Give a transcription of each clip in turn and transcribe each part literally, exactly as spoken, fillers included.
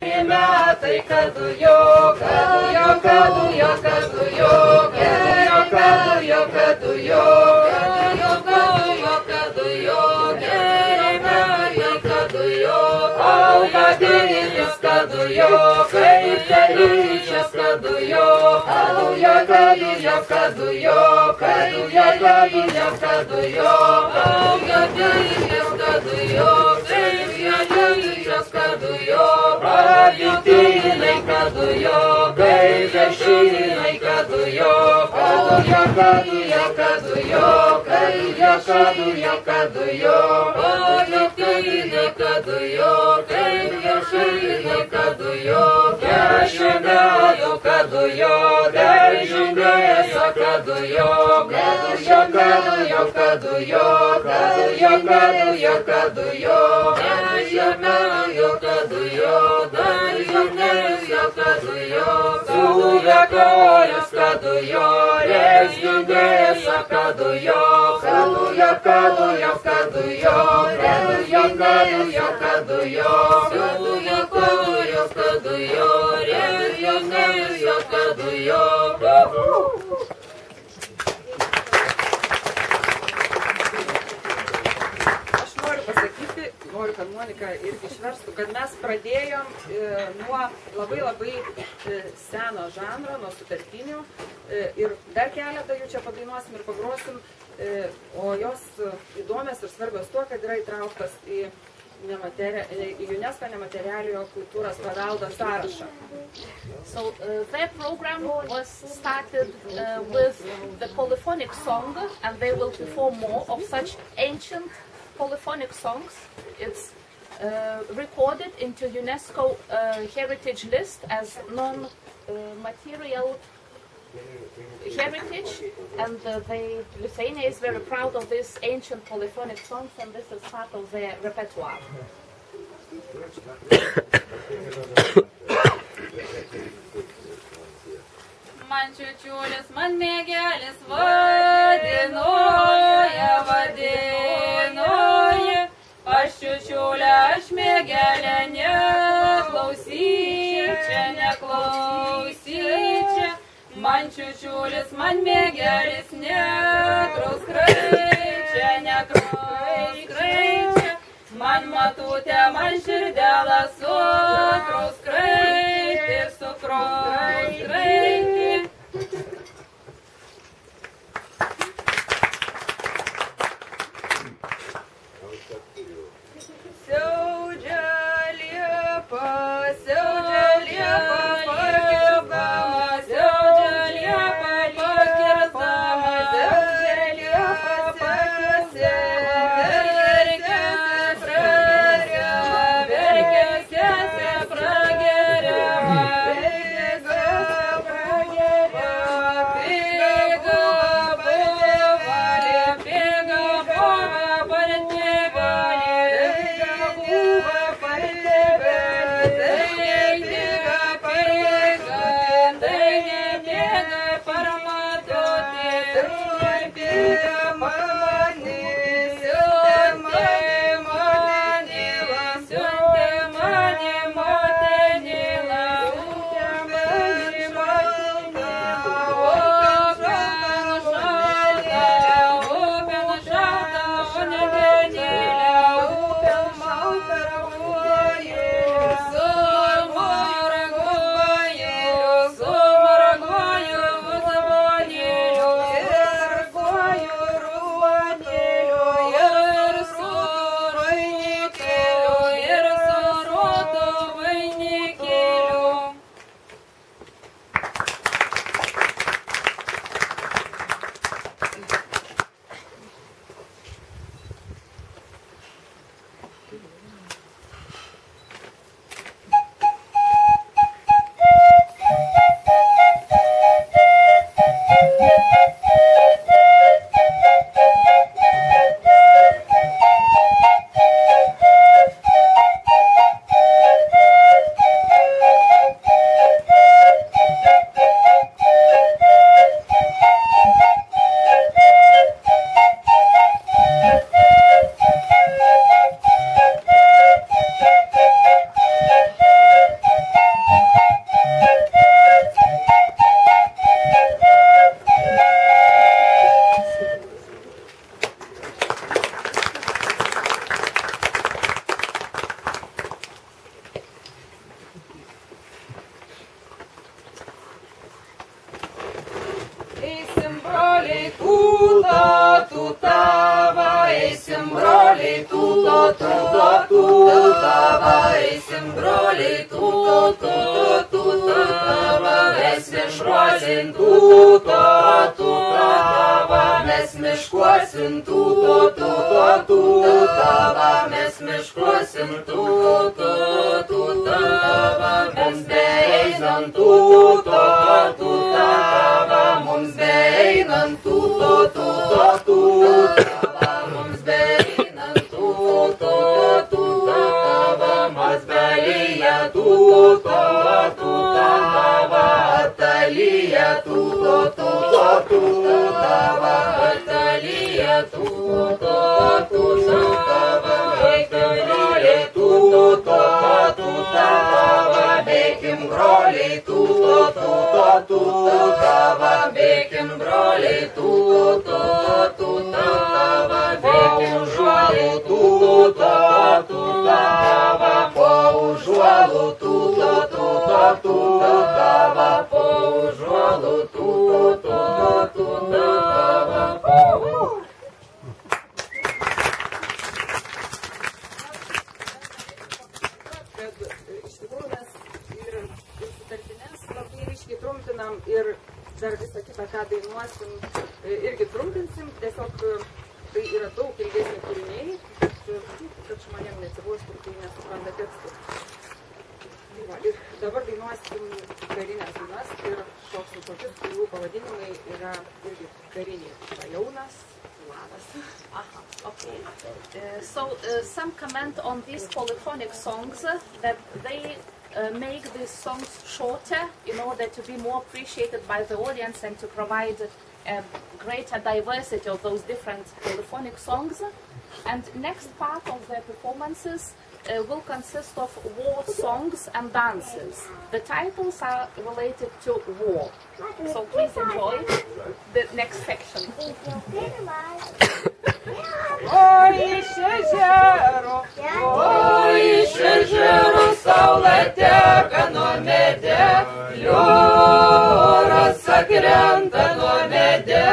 Metai kadujo, kadujo, kadujo, kadujo, kadujo, kadujo, kadujo, kadujo, geri metai kadujo, auga didelis kadujo, kaip telyčias kadujo, kadujo, kadujo, kadujo, kadujo, kadujo, kadujo, auga didelis kadujo, kaip telyčias kadujo. Avitinai kadujo, gailešinai kadujo, kadujo, kadujo, kadujo, kadujo, kadujo, kadujo, avitinai kadujo, gailešinai kadujo, dešimtmetų kadujo, dešimtmėsio kadujo, kadujo, kadujo, kadujo, kadujo, kadujo, kadujo, dešimtmetų kadujo. Sūvekojus kadujo, rezgindėsa kadujo, kadujo, kadujo, kadujo, kadujo, kadujo, kadujo, sūvekojus kadujo, rezgindėsa kadujo. Aš noriu pasakyti, noriu, kad Monika irgi išverstų, kad mes pradėjom e, nuo labai labai e, seno žanro, nuo sutartinių e, ir dar keletą jų čia padainuosim ir pagrosim, e, o jos įdomios ir svarbios tuo, kad yra įtrauktas į, į UNESCO nematerialiojo kultūros paveldo sąrašą. So uh, their program was started uh, with the polyphonic song, and they will perform more of such ancient polyphonic songs. It's uh, recorded into UNESCO uh, heritage list as non-material uh, heritage, and uh, they, Lithuania is very proud of these ancient polyphonic songs, and this is part of their repertoire. Man čiučiulis, man mėgelis vadinoja, vadinoja. Aš čiučiulę, aš mėgelę, neklausyčia, neklausyčia. Man čiučiulis, man mėgelis, nekraus kraičia, nekraus kraičia. Man matutė, man širdelą sukraus kraitė, sukraus kraitė. Siaudžia liepa, siaudžia liepa pakirdama, siaudžia liepa pakirdama, siaudžia liepa pakirdama, verkia, verkia, verkia, tūto, tūtava, eisim broliai, tūto, tūto, tūtava, eisim broliai, tūto, tūto, tūtava, mes miškuosim, tūto, tūtava, mes miškuosim, tūto, tūto, tūtava, mes miškuosim, tūto, tūtava, mums beeinant, tūto, tūtava, mums beeinant, tūto, tūto, tūtava, mums beeinant, tūto, tūtava, mazgalyje, tūto, tūtava, atalyje, tūto, tūto, tūtava, atalyje, tūto, tūtava, bėkim broliai, tūto, tūtava, bėkim broliai, tūto, tūto, tūtava, bėkim broliai, tūto, tūtava, bėkim žuolų, tūto, tūtava, po užuolų, tūto, tūto, tūtava, po užuolų, tūto, tūtava. Kad iš tikrųjų mes ir, ir sutartines labai ryškiai trumpinam ir dar visą kitą, ką dainuosim, irgi trumpinsim. Tiesiog tai yra daug ilgesni kūriniai, kad žmonėm neatsibostų, kai nesupranta tekstų. Ir dabar dainuosim karinės dainas ir šoksim tokius, kurių pavadinimai yra irgi kariniai. Šajaunas, Lavas. Aha, okay. Uh, so uh, some comment on these polyphonic songs uh, that they uh, make these songs shorter in order to be more appreciated by the audience and to provide a greater diversity of those different polyphonic songs. And next part of their performances uh, will consist of war songs and dances. The titles are related to war. So please enjoy the next section. Oi, iš ežero, oi, iš ežero, saulė teka nuo medė, lioras sakrenta nuo medė,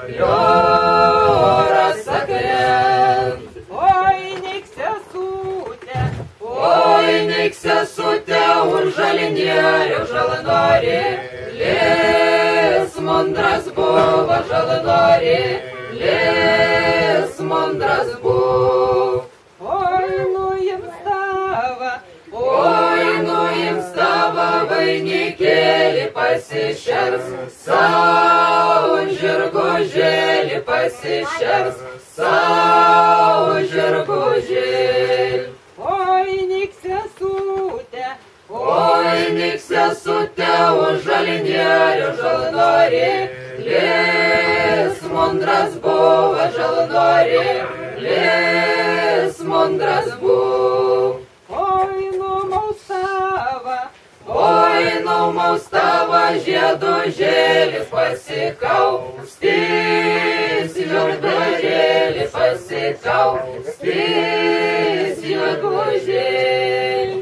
lioras sakrenta. Oi, neik sesutė, oi, neik sesutė, už žalinėlių žalanori, lės mundras buvo žalanori, lės mundras buvo. Oi, nuims tava, oi, nuims tava, vainikėlį pasišers, savo žirgužėlį pasišers, savo žirgužėlį. Oi, nik sesutė, oi, nik sesutė, už žalinėlių žalanori, lės mundras buvo žalanori, lės mundras buvo. Oi, numaustava, oi, numaustava, žiedužėlis pasikaustys, žiedužėlis pasikaustys, žiedužėlis.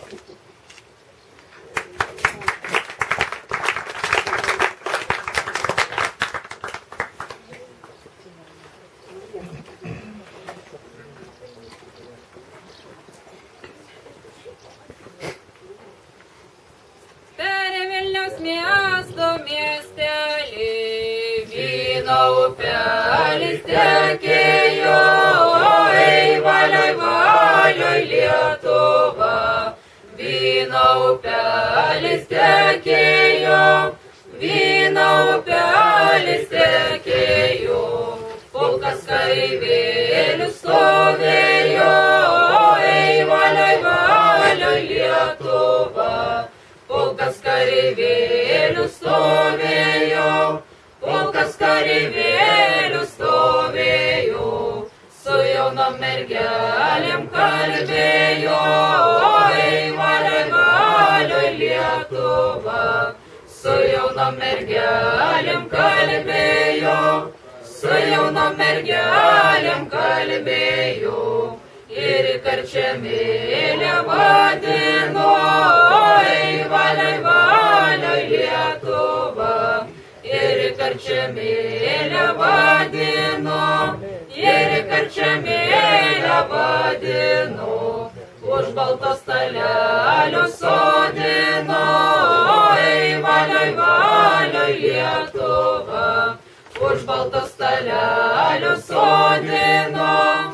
Upelis tekėjo, oi, valioj, valioj Lietuva. Vyno upelis tekėjo, vyno upelis tekėjo. Pulkas kareivėlių stovėjo, oi, valioj, valioj Lietuva. Pulkas kareivėlių stovėjo, pulkas kareivėlių stovėjo, su jaunom mergelėm kalbėjo, oi, valioj, valioj Lietuva. Su jaunom mergelėm kalbėjo, su jaunom mergelėm kalbėjo. Ir į karčemėlę vadino, oi, valioj, valioj Lietuva. Ir į karčemėlę karčiamėlę vadino, ir karčiamėlę vadino, už balto stalelio sodino, ei valioj, valioj Lietuva, už balto stalelio sodino.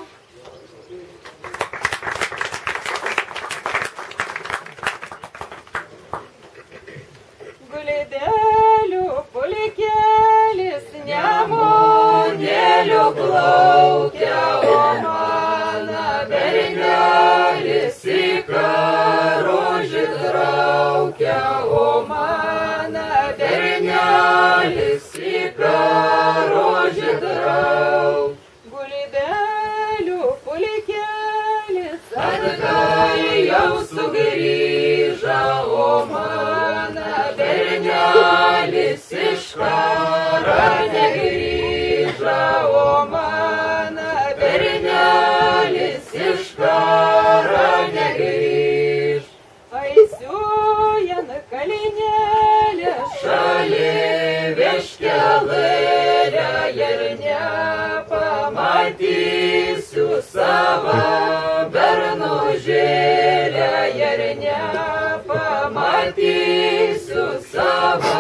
Gulėdelių pulikėlis nemunėliu plaukia, o mano bernelis į karužį traukia, o mano bernelis į karužį traukia. Gulėdelių pulikėlis atgal jau sugrįžo, o mano bernelis iš karo negrįžo, o mano bernelis iš karo negrįž. Aisiujan kalinėlė šalį vieškelėlę ir nepamatysiu savo bernužėlę ir nepamatysiu savo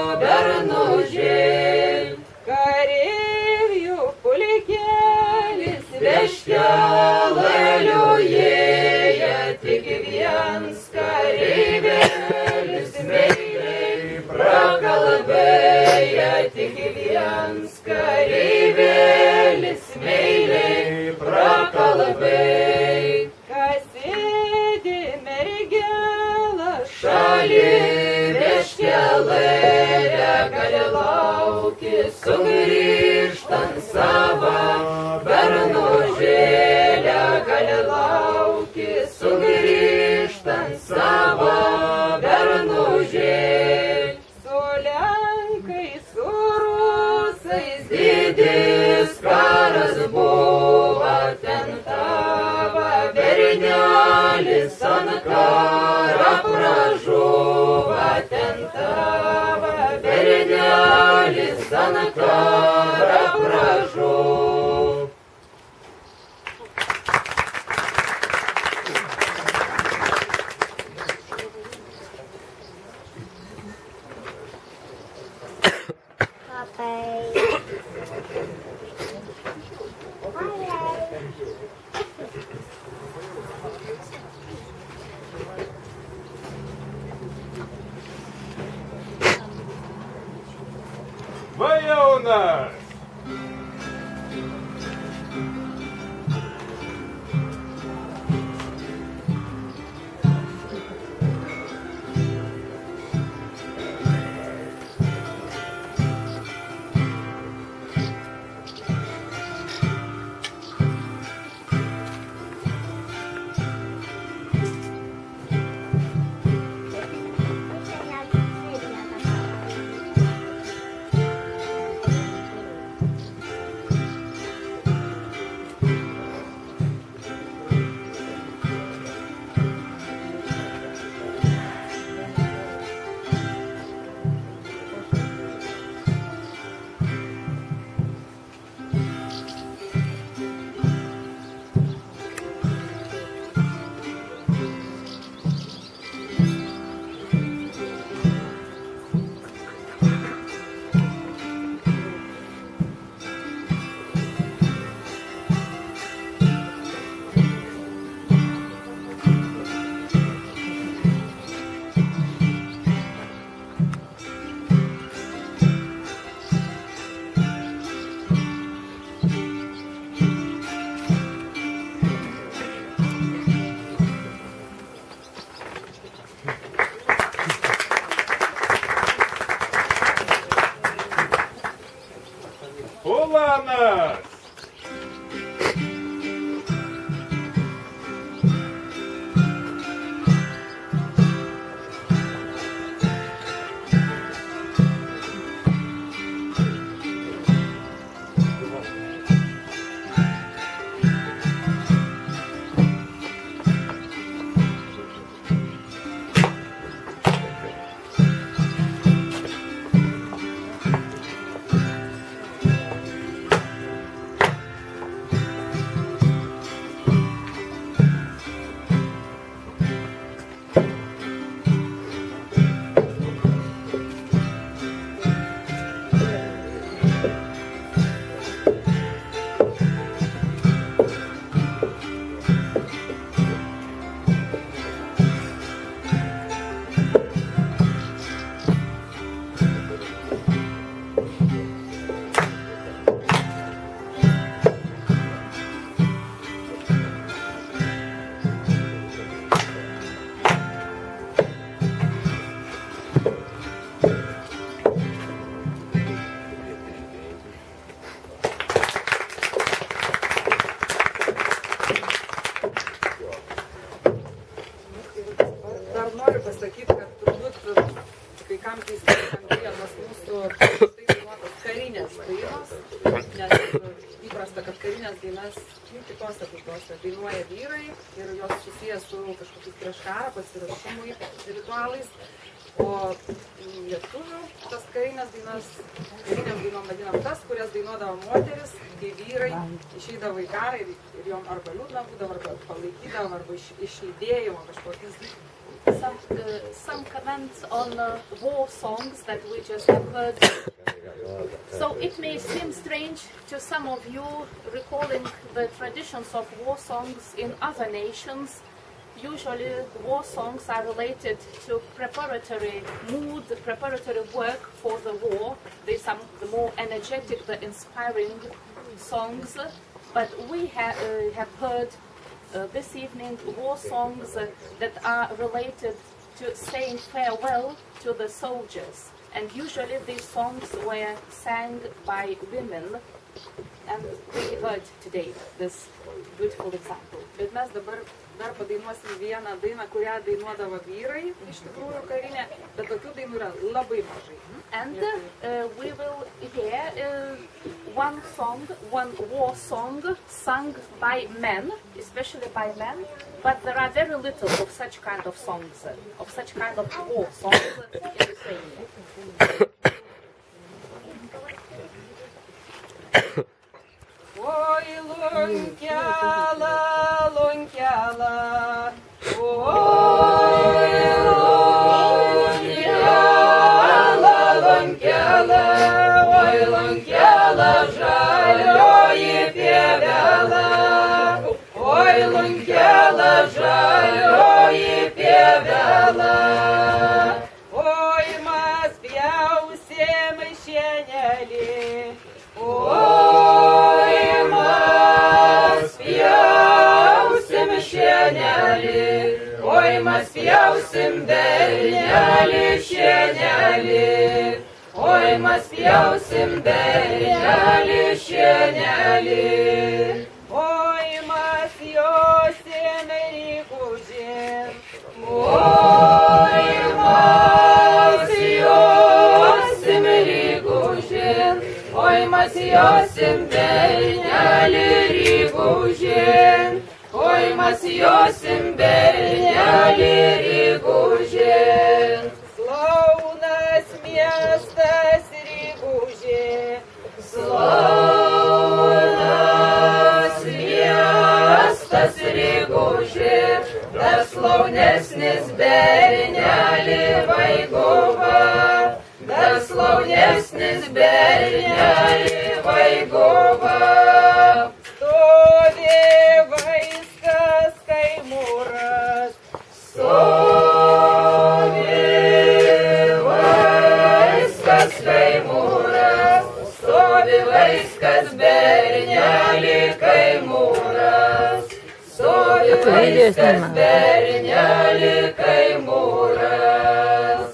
bernužėlę. Kareivių pulikėlis vieškelėlių ėję, tik viens kareivėlis meiliai prakalbėjo, tik viens kareivėlis meiliai prakalbėjo. Kas sėdi mergelą šalį vieškelėlę, gali laukti sugrįžtant savo bernužėlę, gali laukti sugrįžtant savo bernužėlę. Su lenkais, su rusais didis karas buvo, ten tavo bernelis ant karo pražuvo, ten tavo bernelis ant karo pražuvo. Vajaunas! Ulanas! noriu pasakyti, kad turbūt kai kam keistai skambėjo tos mūsų štai dainuotos karinės dainos, nes įprasta, kad karinės dainas kitose tautose dainuoja vyrai ir jos susijęs su kažkokiais prieš karą pasiruošimui ritualais, o lietuvių tas karinės dainas, karinėm dainom vadinam tas, kurias dainuodavo moteris, kai vyrai išeidavo į karą ir, ir jom arba liūdna būdavo, arba palaikydavo, arba iš, išlydėjimo kažkokius. Some, uh, some comments on uh, war songs that we just have heard. So it may seem strange to some of you recalling the traditions of war songs in other nations. Usually war songs are related to preparatory mood, preparatory work for the war. They're some the more energetic, the inspiring songs. But we ha uh, have heard Uh, this evening war songs uh, that are related to saying farewell to the soldiers, and usually these songs were sang by women, and we heard today this beautiful example. Bet mes dabar dar padainuosim vieną dainą, kurią dainuodavo vyrai, iš tikrųjų karinė, bet tokių dainų yra labai mažai. And uh, we will hear uh, one song, one war song sung by men, especially by men, but there are very little of such kind of songs, uh, of such kind of war songs in Lithuania. Oi, lunkela, lunkela, oi, lunkela, lunkela, oi, lunkela, žalioji pievela, oi, lunkela, žalioji pievela, oi, mes pjausim šienelį, oi, oi, mes pjausim bernelį šienelį, oi, mes pjausim bernelį šienelį, oi, mes josim rygužin, oi, mes josim rygužin, oi, mes josim bernelį rygužin. Oi, mes josim bernelį rygužin. Slaunas miestas rygužin. Slaunas miestas rygužin. Dar slaunesnis bernelį Vaigova. Dar slaunesnis bernelį Vaigova. Stovi vaiskas Kaimūras, stovi vaiskas Kaimūras, stovi vaiskas bernelį Kaimūras, stovi vaiskas bernelį Kaimūras.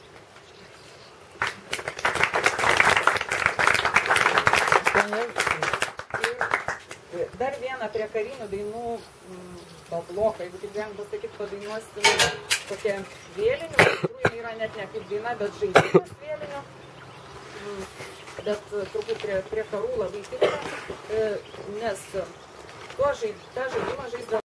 Dar vieną prie karinių dainų to bloką, jeigu tik galim pasakyti, padainuosim tokią vėlinių, iš tikrųjų yra net ne kaip daina, bet žaidimas vėlinių, bet turbūt prie, prie karų labai tikra, nes tuo žaid, tą žaidimą žaisdavo